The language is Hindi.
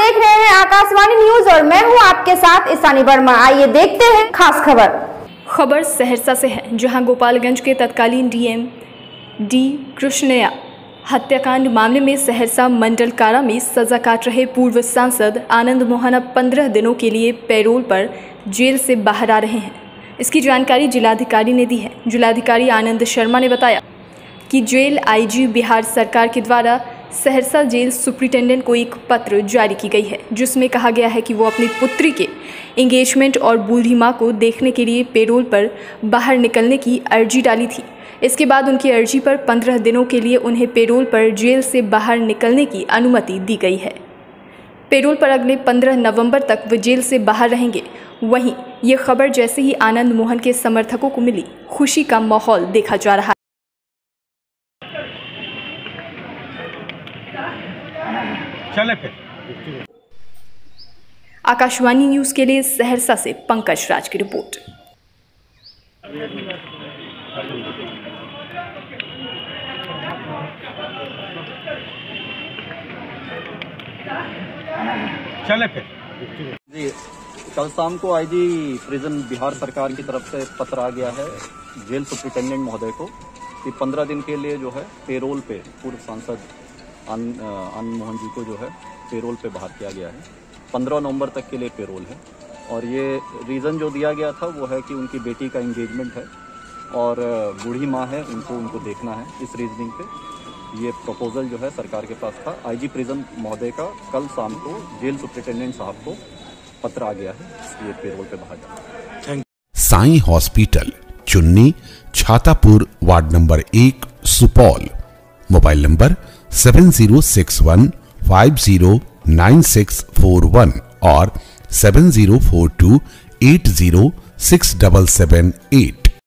देख रहे हैं आकाशवाणी न्यूज और मैं हूं आपके साथ ईशानी वर्मा। आइए देखते हैं खास खबर सहरसा से है, जहां गोपालगंज के तत्कालीन डीएम डी कृष्णया हत्याकांड मामले में सहरसा मंडल कारा में सजा काट रहे पूर्व सांसद आनंद मोहन अब 15 दिनों के लिए पैरोल पर जेल से बाहर आ रहे हैं। इसकी जानकारी जिलाधिकारी ने दी है। जिलाधिकारी आनंद शर्मा ने बताया कि जेल आईजी बिहार सरकार के द्वारा सहरसा जेल सुप्रिंटेंडेंट को एक पत्र जारी की गई है, जिसमें कहा गया है कि वो अपनी पुत्री के एंगेजमेंट और बूढ़ी मां को देखने के लिए पैरोल पर बाहर निकलने की अर्जी डाली थी। इसके बाद उनकी अर्जी पर 15 दिनों के लिए उन्हें पैरोल पर जेल से बाहर निकलने की अनुमति दी गई है। पैरोल पर अगले 15 नवंबर तक वे जेल से बाहर रहेंगे। वहीं ये खबर जैसे ही आनंद मोहन के समर्थकों को मिली, खुशी का माहौल देखा जा रहा है। चले फिर। आकाशवाणी न्यूज के लिए सहरसा से पंकज राज की रिपोर्ट। चले फिर। जी, कल शाम को आईजी प्रिजन बिहार सरकार की तरफ से पत्र आ गया है जेल सुप्रिंटेंडेंट महोदय को कि 15 दिन के लिए जो है पेरोल पे पूर्व सांसद आनंद मोहन जी को जो है पेरोल पे बाहर किया गया है। 15 नवंबर तक के लिए पेरोल है और ये रीज़न जो दिया गया था वो है कि उनकी बेटी का एंगेजमेंट है और बूढ़ी माँ है, उनको देखना है। इस रीजनिंग पे ये प्रपोजल जो है सरकार के पास था। आईजी प्रिजन महोदय का कल शाम को जेल सुप्रिंटेंडेंट साहब को पत्र आ गया है, इसलिए पेरोल पे बाहर जाना। Sai hospital, Chunni, Chhatapur, ward number 1, Supaul. Mobile number 7061 509641 और 7042 806778।